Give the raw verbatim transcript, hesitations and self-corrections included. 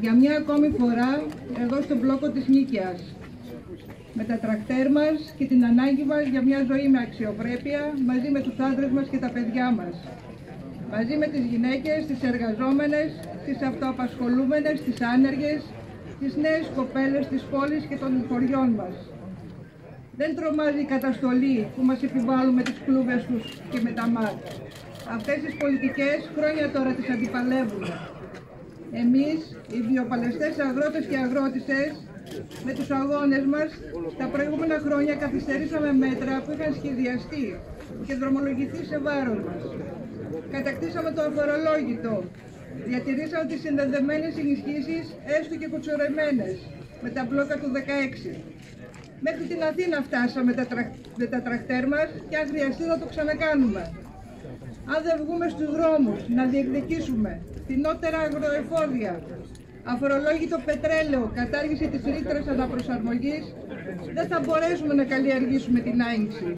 Για μια ακόμη φορά, εδώ στον μπλόκο της Νίκαιας, με τα τρακτέρ μας και την ανάγκη μας για μια ζωή με αξιοπρέπεια, μαζί με τους άντρες μας και τα παιδιά μας. Μαζί με τις γυναίκες, τις εργαζόμενες, τις αυτοαπασχολούμενες, τις άνεργες, τις νέες κοπέλες της πόλης και των χωριών μας. Δεν τρομάζει η καταστολή που μας επιβάλλουν με τις κλούβες τους και με τα ΜΑΤ. Αυτές τις πολιτικές χρόνια τώρα τις αντιπαλεύουμε. Εμείς, οι βιοπαλαιστές αγρότες και αγρότισσες, με τους αγώνες μας, τα προηγούμενα χρόνια καθυστερήσαμε μέτρα που είχαν σχεδιαστεί και δρομολογηθεί σε βάρος μας. Κατακτήσαμε το αφορολόγητο, διατηρήσαμε τις συνδεδεμένες ενισχύσεις, έστω και κουτσορεμένες, με τα μπλόκα του δεκαέξι. Μέχρι την Αθήνα φτάσαμε τα τρακ... με τα τρακτέρ μας και αν χρειαστεί θα το ξανακάνουμε. Αν δεν βγούμε στους δρόμους να διεκδικήσουμε φθηνότερα αγροεφόδια, αφορολόγητο πετρέλαιο, κατάργηση της ρήτρας αναπροσαρμογής, δεν θα μπορέσουμε να καλλιεργήσουμε την άνοιξη.